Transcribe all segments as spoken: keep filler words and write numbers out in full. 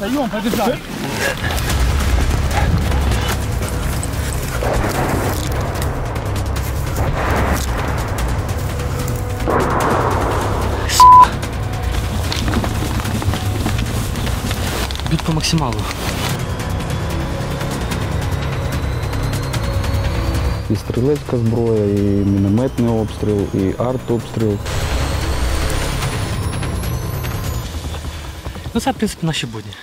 Встаем, побежали. Бьют по максималу. І стрілецька зброя, і мінометний обстріл, і артобстріл. Ну це, в принципі, наші будні.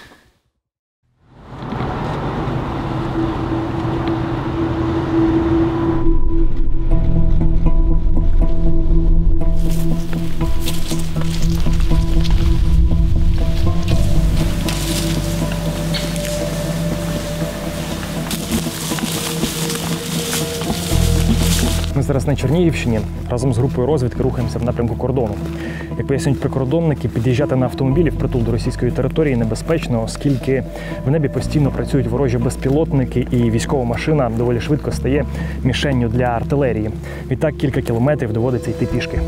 Ми зараз на Чернігівщині разом з групою розвідки рухаємося в напрямку кордону. Як пояснюють прикордонники, під'їжджати на автомобілі впритул до російської території небезпечно, оскільки в небі постійно працюють ворожі безпілотники і військова машина доволі швидко стає мішенню для артилерії. Відтак кілька кілометрів доводиться йти пішки.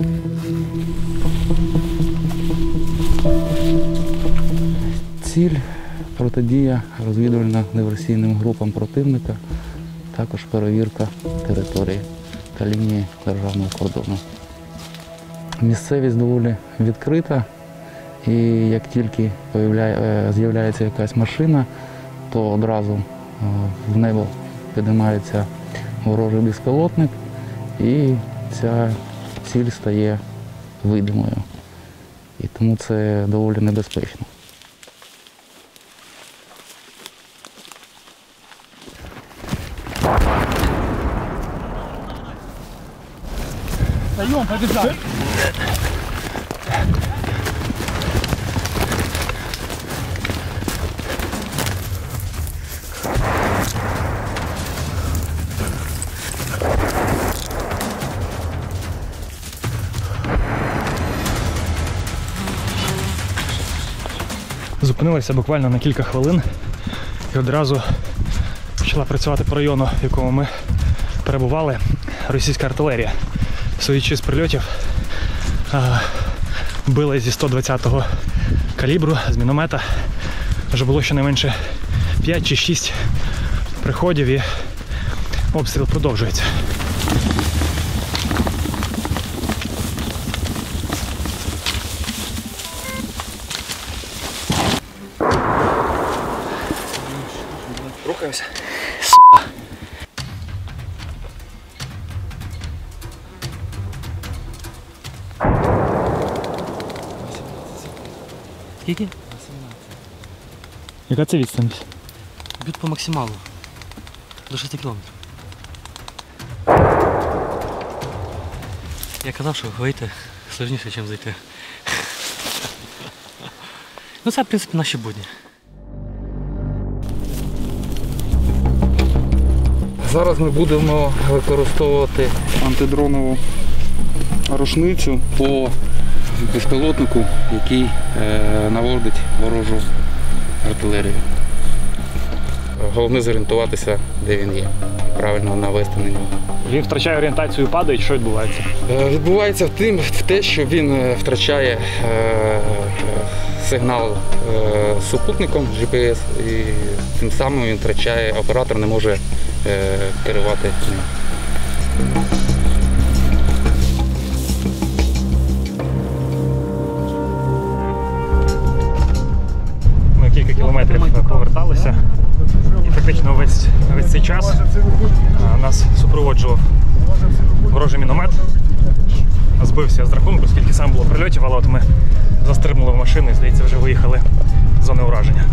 Ціль – протидія розвідувально-диверсійним групам противника, також перевірка території та лінії державного кордону. Місцевість доволі відкрита, і як тільки з'являється якась машина, то одразу в небо піднімається ворожий безпілотник, і ця ціль стає видимою. І тому це доволі небезпечно. Встаем, побежали. Зупинилися буквально на кілька хвилин і одразу почала працювати по району, в якому ми перебували, російська артилерія. Судячи з прильотів, били зі сто двадцятого калібру, з міномета. Вже було щонайменше п'ять чи шість приходів і обстріл продовжується. Рухаємося. Сука. Скільки? Яка це відстань? Б'ють по максималу. До шести кілометрів. Я казав, що вийти сложніше, ніж зайти. Ну це, в принципі, наші будні. Зараз ми будемо використовувати антидронову рушницю по безпілотнику, який е, наводить ворожу артилерію. Головне зорієнтуватися, де він є, правильно навести на нього. Він втрачає орієнтацію і падає, що відбувається? Е, відбувається в, тим, в те, що він втрачає е, сигнал е, супутником джі пі ес, і тим самим він втрачає, оператор не може е, керувати ним. Кілька кілометрів поверталися, і фактично весь, весь цей час нас супроводжував ворожий міномет. Збився з рахунку, скільки сам було прильотів, але от ми застрибнули в машину і, здається, вже виїхали з зони ураження.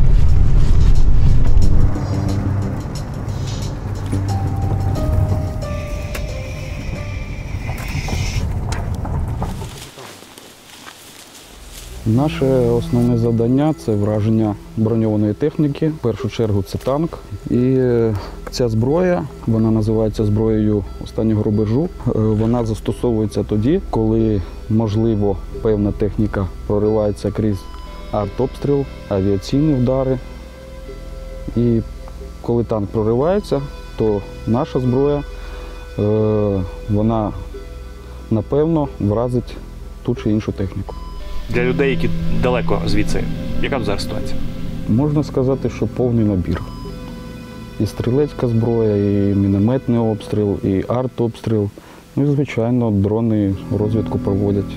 Наше основне завдання – це враження броньованої техніки. В першу чергу це танк. І ця зброя, вона називається зброєю останнього рубежу. Вона застосовується тоді, коли, можливо, певна техніка проривається крізь артобстріл, авіаційні удари. І коли танк проривається, то наша зброя, вона, напевно, вразить ту чи іншу техніку. Для людей, які далеко звідси, яка б зараз ситуація? Можна сказати, що повний набір. І стрілецька зброя, і мінометний обстріл, і артобстріл. Ну і, звичайно, дрони розвідку проводять.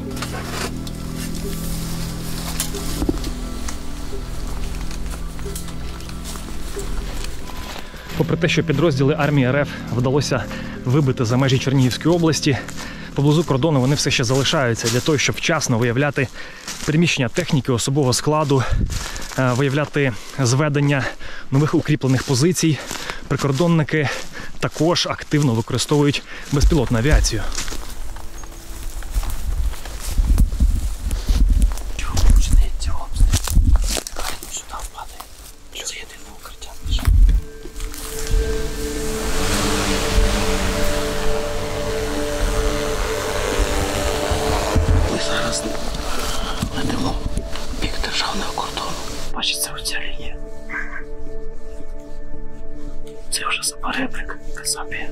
Попри те, що підрозділи армії РФ вдалося вибити за межі Чернігівської області, поблизу кордону вони все ще залишаються для того, щоб вчасно виявляти переміщення техніки, особового складу, виявляти зведення нових укріплених позицій. Прикордонники також активно використовують безпілотну авіацію. Зараз летимо в бік державного кордону. Бачиться оця лінія. Це вже Запоребрик, Касапія.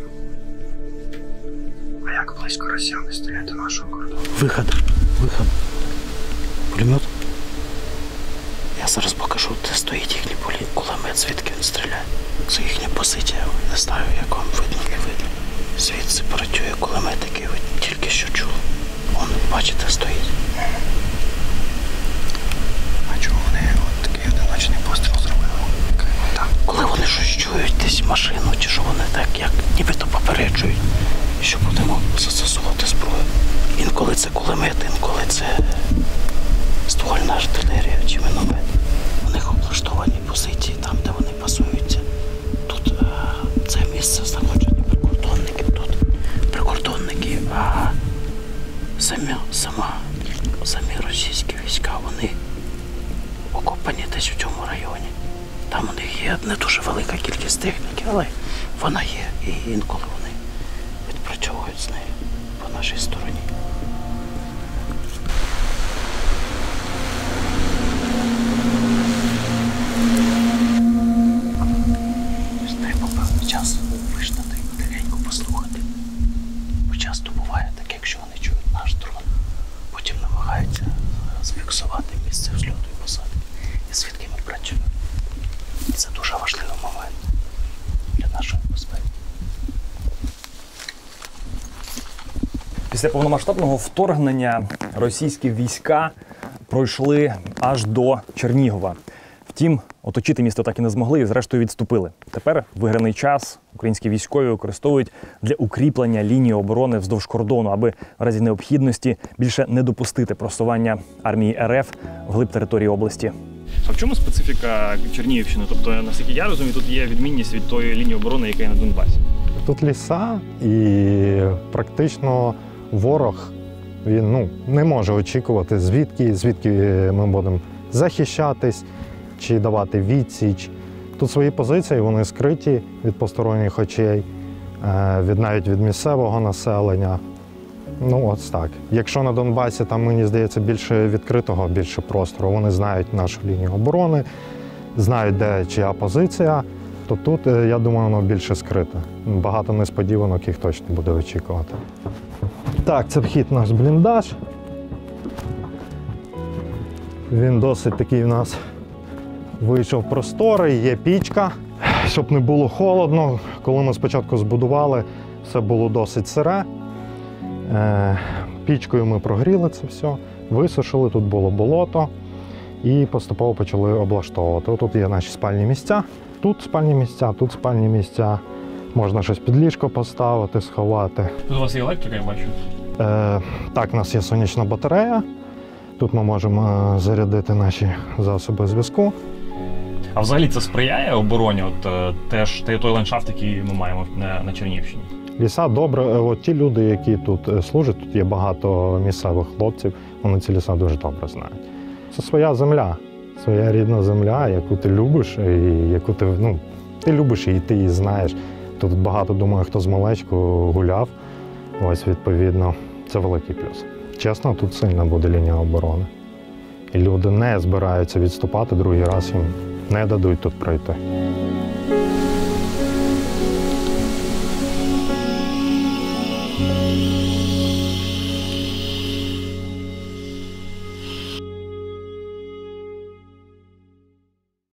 А як близько росіяни стоять до нашого кордону? Виход, виход. Пулемет. Я зараз покажу, де стоїть їхній кулемет, звідки він стріляє. Це їхня позиція. Не знаю, як вам видно, не видно. Звідси працює кулемет, який ви тільки що чули. Вон, бачите, стоїть. А чого вони от такий одиночний постріл зробили? Так. Коли вони щось чують, десь машину, чи що вони так, як нібито попереджують, що будемо застосовувати зброю. Інколи це кулемет, інколи це ствольна артилерія чи міномет. У них облаштовані позиції там, де вони пасуються. Тут е, це місце знаходження прикордонників, тут прикордонники, а Самі, сама, самі російські війська, вони окопані десь у цьому районі. Там у них є не дуже велика кількість техніки, але вона є. І інколи вони відпрацьовують з нею по нашій стороні. Треба певний час виждати, тихенько послухати. Бо часто буває так, якщо вони чують наш дрон, потім намагаються зафіксувати місце взльоту і посадки, і звідки ми працюємо. І це дуже важливий момент для нашої безпеки. Після повномасштабного вторгнення російські війська пройшли аж до Чернігова. Втім, оточити місто так і не змогли і зрештою відступили. Тепер виграний час українські військові використовують для укріплення лінії оборони вздовж кордону, аби в разі необхідності більше не допустити просування армії РФ вглиб території області. А в чому специфіка Чернігівщини? Тобто, наскільки я розумію, тут є відмінність від тої лінії оборони, яка є на Донбасі. Тут ліса, і практично ворог він, ну, не може очікувати, звідки, звідки ми будемо захищатись чи давати відсіч. Тут свої позиції, вони скриті від посторонніх очей, від, навіть від місцевого населення. Ну, ось так. Якщо на Донбасі, там, мені здається, більше відкритого, більше простору, вони знають нашу лінію оборони, знають, де чия позиція, то тут, я думаю, воно більше скрите. Багато несподіванок їх точно буде очікувати. Так, це вхід в наш бліндаж. Він досить такий у нас вийшов просторий, є пічка, щоб не було холодно. Коли ми спочатку збудували, все було досить сире. Пічкою ми прогріли це все, висушили, тут було болото і поступово почали облаштовувати. Тут є наші спальні місця, тут спальні місця, тут спальні місця. Можна щось під ліжко поставити, сховати. Тут у вас є електрика, я бачу? Е, так, у нас є сонячна батарея. Тут ми можемо зарядити наші засоби зв'язку. А взагалі це сприяє обороні, от теж той ландшафт, який ми маємо на, на Чернігівщині? Ліса добре. От ті люди, які тут служать, тут є багато місцевих хлопців, вони ці ліса дуже добре знають. Це своя земля, своя рідна земля, яку ти любиш, і яку ти, ну, ти любиш і ти її знаєш. Тут багато, думаю, хто з малечку гуляв, ось відповідно, це великий плюс. Чесно, тут сильна буде лінія оборони. І люди не збираються відступати, другий раз їм не дадуть тут пройти.